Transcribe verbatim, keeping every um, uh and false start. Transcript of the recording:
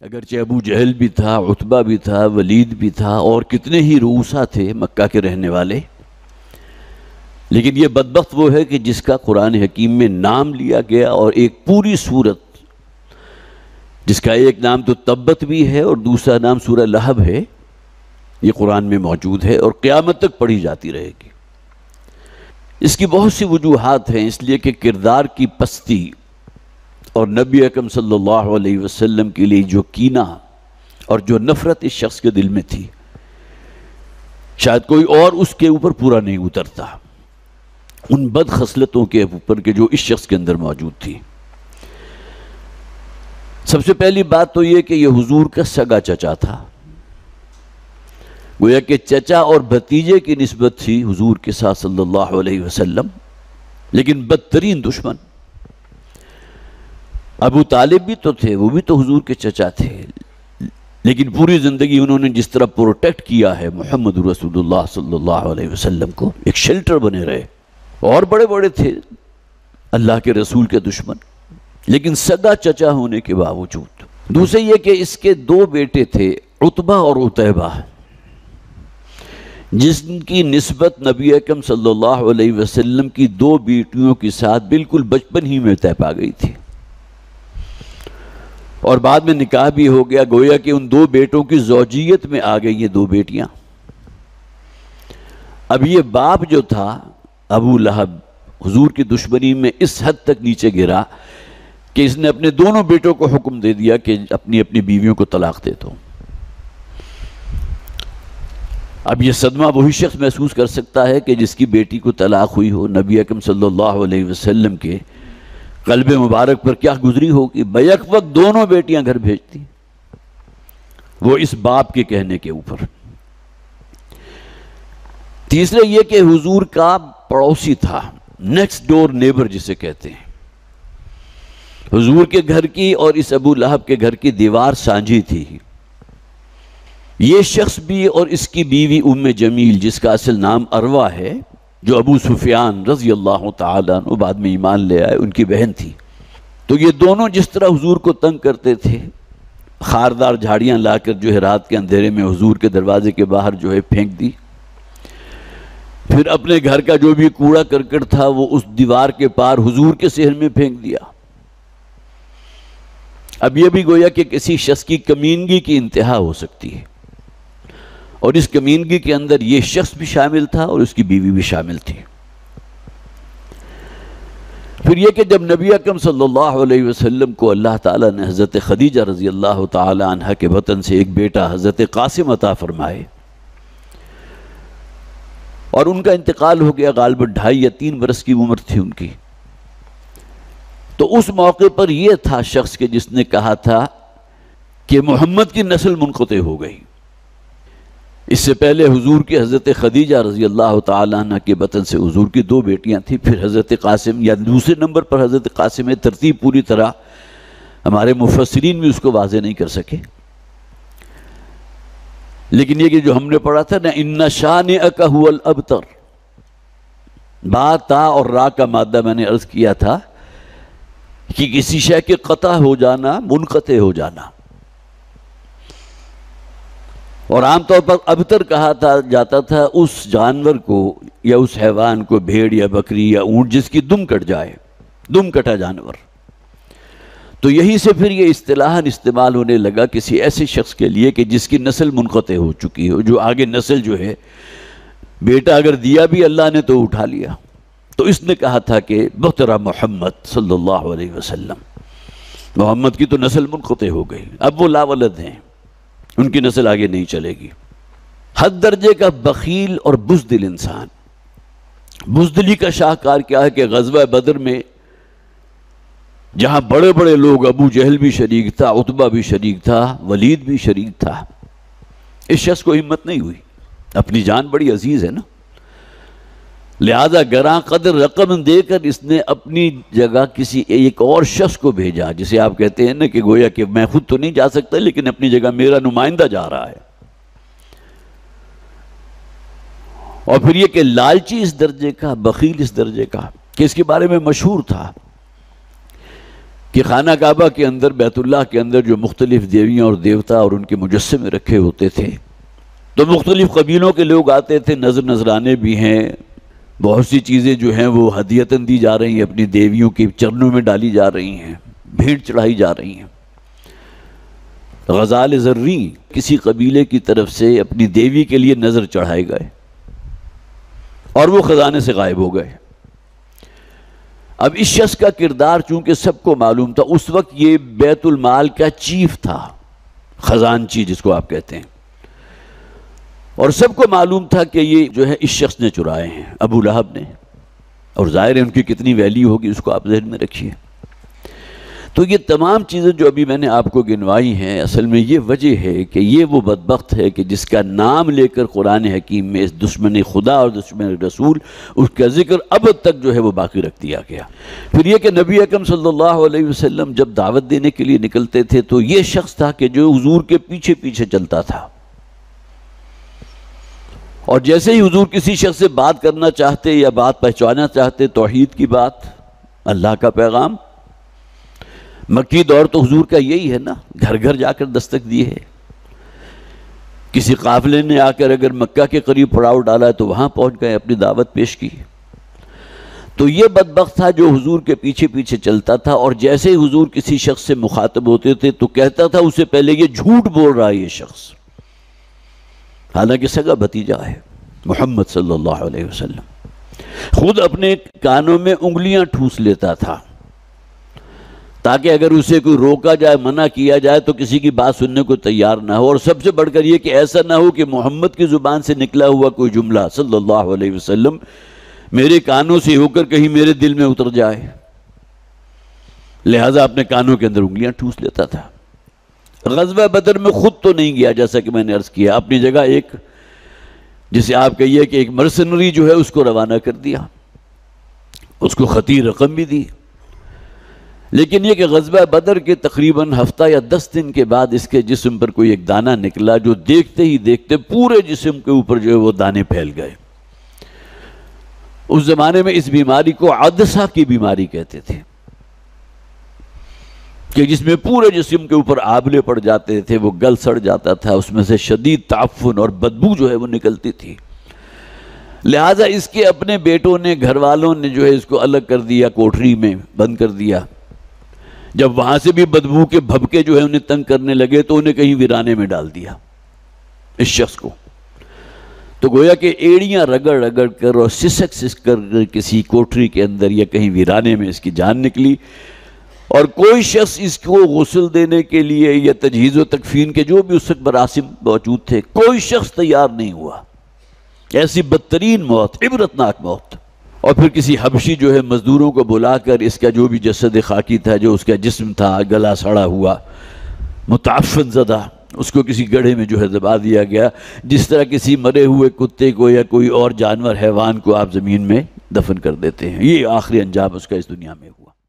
اگرچہ ابو جہل بھی تھا، عتبہ بھی تھا، ولید بھی تھا اور کتنے ہی رؤسا تھے مکہ کے رہنے والے، لیکن یہ بدبخت وہ ہے کہ جس کا قرآن حکیم میں نام لیا گیا اور ایک پوری سورت جس کا ایک نام تو تبت بھی ہے اور دوسرا نام سورہ لہب ہے، یہ قرآن میں موجود ہے اور قیامت تک پڑھی جاتی رہے گی۔ اس کی بہت سی وجوہات ہیں، اس لیے کہ کردار کی پستی اور نبی اکرم صلی اللہ علیہ وسلم کے لیے جو کینہ اور جو نفرت اس شخص کے دل میں تھی، شاید کوئی اور اس کے اوپر پورا نہیں اترتا، ان بد خصلتوں کے اوپر کہ جو اس شخص کے اندر موجود تھی۔ سب سے پہلی بات تو یہ کہ یہ حضور کا سگا چچا تھا، گویا کہ چچا اور بھتیجے کی نسبت تھی حضور کے ساتھ صلی اللہ علیہ وسلم، لیکن بدترین دشمن ابو طالب بھی تو تھے، وہ بھی تو حضور کے چچا تھے، لیکن پوری زندگی انہوں نے جس طرح پروٹیکٹ کیا ہے محمد رسول اللہ صلی اللہ علیہ وسلم کو، ایک شیلٹر بنے رہے، اور بڑے بڑے تھے اللہ کے رسول کے دشمن، لیکن سگا چچا ہونے کے باوجود۔ دوسرے یہ کہ اس کے دو بیٹے تھے، عتبہ اور عتیبہ، جس کی نسبت نبی اکرم صلی اللہ علیہ وسلم کی دو بیٹیوں کے ساتھ بالکل بچپن ہی میں طے پا گئی تھی، اور بعد میں نکاح بھی ہو گیا، گویا کہ ان دو بیٹوں کی زوجیت میں آ گئی یہ دو بیٹیاں۔ اب یہ باپ جو تھا ابو لہب حضور کی دشمنی میں اس حد تک نیچے گرا کہ اس نے اپنے دونوں بیٹوں کو حکم دے دیا کہ اپنی اپنی بیویوں کو طلاق دے دو۔ اب یہ صدمہ وہی شخص محسوس کر سکتا ہے کہ جس کی بیٹی کو طلاق ہوئی ہو، نبی اکرم صلی اللہ علیہ وسلم کے قلب مبارک پر کیا گزری ہوگی۔ بیک وقت دونوں بیٹیاں گھر بھیجتی، وہ اس باپ کے کہنے کے اوپر۔ تیسرے یہ کہ حضور کا پڑوسی تھا، نیکسٹ ڈور نیبر جسے کہتے ہیں، حضور کے گھر کی اور اس ابو لہب کے گھر کی دیوار سانجھی تھی۔ یہ شخص بھی اور اس کی بیوی ام جمیل، جس کا اصل نام عروہ ہے، جو ابو سفیان رضی اللہ تعالیٰ عنہ بعد میں ایمان لے آئے، ان کی بہن تھی۔ تو یہ دونوں جس طرح حضور کو تنگ کرتے تھے، خاردار جھاڑیاں لا کر جو ہے رات کے اندھیرے میں حضور کے دروازے کے باہر جو ہے پھینک دی، پھر اپنے گھر کا جو بھی کوڑا کرکٹ تھا وہ اس دیوار کے پار حضور کے صحن میں پھینک دیا۔ اب یہ بھی گویا کہ کسی شخص کی کمینگی کی انتہا ہو سکتی ہے، اور اس کمینگی کے اندر یہ شخص بھی شامل تھا اور اس کی بیوی بھی شامل تھی۔ پھر یہ کہ جب نبی اکرم صلی اللہ علیہ وسلم کو اللہ تعالیٰ نے حضرت خدیجہ رضی اللہ تعالیٰ عنہ کے بطن سے ایک بیٹا حضرت قاسم عطا فرمائے، اور ان کا انتقال ہو گیا، غالباً ڈھائی یا تین برس کی عمر تھی ان کی، تو اس موقع پر یہ تھا شخص کہ جس نے کہا تھا کہ محمد کی نسل منقطع ہو گئی۔ اس سے پہلے حضور کی حضرت خدیجہ رضی اللہ تعالیٰ عنہ کے بطن سے حضور کی دو بیٹیاں تھیں، پھر حضرت قاسم، یا دوسرے نمبر پر حضرت قاسم ہے۔ ترتیب پوری طرح ہمارے مفسرین بھی اس کو واضح نہیں کر سکے، لیکن یہ کہ جو ہم نے پڑھا تھا نا، ان شانئک ھو الابتر، با تا اور را کا مادہ میں نے عرض کیا تھا کہ کسی شے کے قطع ہو جانا، منقطع ہو جانا، اور عام طور پر ابتر کہا تھا جاتا تھا اس جانور کو یا اس حیوان کو، بھیڑ یا بکری یا اونٹ، جس کی دم کٹ جائے، دم کٹا جانور۔ تو یہی سے پھر یہ اصطلاحاً استعمال ہونے لگا کسی ایسے شخص کے لیے کہ جس کی نسل منقطع ہو چکی ہو، جو آگے نسل جو ہے، بیٹا اگر دیا بھی اللہ نے تو اٹھا لیا۔ تو اس نے کہا تھا کہ بطر محمد صلی اللہ علیہ وسلم، محمد کی تو نسل منقطع ہو گئی، اب وہ لاولد ہیں، ان کی نسل آگے نہیں چلے گی۔ حد درجے کا بخیل اور بزدل انسان۔ بزدلی کا شاہکار کیا ہے کہ غزوہ بدر میں جہاں بڑے بڑے لوگ، ابو جہل بھی شریک تھا، عتبہ بھی شریک تھا، ولید بھی شریک تھا، اس شخص کو ہمت نہیں ہوئی، اپنی جان بڑی عزیز ہے نا، لہذا گراں قدر رقم دے کر اس نے اپنی جگہ کسی ایک اور شخص کو بھیجا، جسے آپ کہتے ہیں نا کہ گویا کہ میں خود تو نہیں جا سکتا لیکن اپنی جگہ میرا نمائندہ جا رہا ہے۔ اور پھر یہ کہ لالچی اس درجے کا، بخیل اس درجے کا کہ اس کے بارے میں مشہور تھا کہ خانہ کعبہ کے اندر، بیت اللہ کے اندر جو مختلف دیویاں اور دیوتا اور ان کے مجسمے رکھے ہوتے تھے، تو مختلف قبیلوں کے لوگ آتے تھے، نظر نذرانے بھی ہیں، بہت سی چیزیں جو ہیں وہ ہدیتاً دی جا رہی ہیں، اپنی دیویوں کے چرنوں میں ڈالی جا رہی ہیں، بھیٹ چڑھائی جا رہی ہیں۔ غزال زریں کسی قبیلے کی طرف سے اپنی دیوی کے لیے نظر چڑھائے گئے اور وہ خزانے سے غائب ہو گئے۔ اب اس شخص کا کردار چونکہ سب کو معلوم تھا، اس وقت یہ بیت المال کا چیف تھا، خزانچی جس کو آپ کہتے ہیں، اور سب کو معلوم تھا کہ یہ جو ہے اس شخص نے چرائے ہیں، ابو لہب نے، اور ظاہر ہے ان کی کتنی ویلیو ہوگی اس کو آپ ذہن میں رکھیے۔ تو یہ تمام چیزیں جو ابھی میں نے آپ کو گنوائی ہیں، اصل میں یہ وجہ ہے کہ یہ وہ بدبخت ہے کہ جس کا نام لے کر قرآن حکیم میں اس دشمن خدا اور دشمن رسول، اس کا ذکر اب تک جو ہے وہ باقی رکھ دیا گیا۔ پھر یہ کہ نبی اکرم صلی اللہ علیہ وسلم جب دعوت دینے کے لیے نکلتے تھے تو یہ شخص تھا کہ جو حضور کے پیچھے پیچھے چلتا تھا، اور جیسے ہی حضور کسی شخص سے بات کرنا چاہتے یا بات پہنچانا چاہتے، توحید کی بات، اللہ کا پیغام، مکی دور تو حضور کا یہی ہے نا، گھر گھر جا کر دستک دی ہے۔ کسی قافلے نے آ کر اگر مکہ کے قریب پڑاؤ ڈالا ہے تو وہاں پہنچ گئے، اپنی دعوت پیش کی۔ تو یہ بدبخت تھا جو حضور کے پیچھے پیچھے چلتا تھا، اور جیسے ہی حضور کسی شخص سے مخاطب ہوتے تھے تو کہتا تھا اسے پہلے یہ جھوٹ بول رہا ہے یہ شخص، حالانکہ سگا بھتیجا ہے محمد صلی اللہ علیہ وسلم۔ خود اپنے کانوں میں انگلیاں ٹھوس لیتا تھا تاکہ اگر اسے کوئی روکا جائے، منع کیا جائے تو کسی کی بات سننے کو تیار نہ ہو، اور سب سے بڑھ کر یہ کہ ایسا نہ ہو کہ محمد کی زبان سے نکلا ہوا کوئی جملہ صلی اللہ علیہ وسلم میرے کانوں سے ہو کر کہیں میرے دل میں اتر جائے، لہٰذا اپنے کانوں کے اندر انگلیاں ٹھوس لیتا تھا۔ غزوہ بدر میں خود تو نہیں گیا، جیسا کہ میں نے عرض کیا، اپنی جگہ ایک جسے آپ کہیے کہ ایک مرسنری جو ہے اس کو روانہ کر دیا، اس کو خطیر رقم بھی دی، لیکن یہ کہ غزوہ بدر کے تقریباً ہفتہ یا دس دن کے بعد اس کے جسم پر کوئی ایک دانہ نکلا جو دیکھتے ہی دیکھتے پورے جسم کے اوپر جو ہے وہ دانے پھیل گئے۔ اس زمانے میں اس بیماری کو عدسہ کی بیماری کہتے تھے، کہ جس میں پورے جسم کے اوپر آبلے پڑ جاتے تھے، وہ گل سڑ جاتا تھا، اس میں سے شدید تعفن اور بدبو جو ہے وہ نکلتی تھی۔ لہٰذا اس کے اپنے بیٹوں نے، گھر والوں نے جو ہے اس کو الگ کر دیا، کوٹری میں بند کر دیا۔ جب وہاں سے بھی بدبو کے بھبکے جو ہے انہیں تنگ کرنے لگے تو انہیں کہیں ویرانے میں ڈال دیا اس شخص کو۔ تو گویا کہ ایڑیاں رگڑ رگڑ کر اور سسک سسک کر کسی کوٹری کے اندر یا کہیں ویرانے میں اس کی جان نکلی، اور کوئی شخص اس کو غسل دینے کے لیے یا تجہیز و تکفین کے جو بھی اس وقت مراسم موجود تھے، کوئی شخص تیار نہیں ہوا۔ ایسی بدترین موت، عبرتناک موت۔ اور پھر کسی حبشی جو ہے مزدوروں کو بلا کر اس کا جو بھی جسد خاکی تھا، جو اس کا جسم تھا گلا سڑا ہوا، متعفن زدہ، اس کو کسی گڑھے میں جو ہے دبا دیا گیا، جس طرح کسی مرے ہوئے کتے کو یا کوئی اور جانور حیوان کو آپ زمین میں دفن کر دیتے ہیں۔ یہ آخری انجام اس کا اس دنیا میں ہوا۔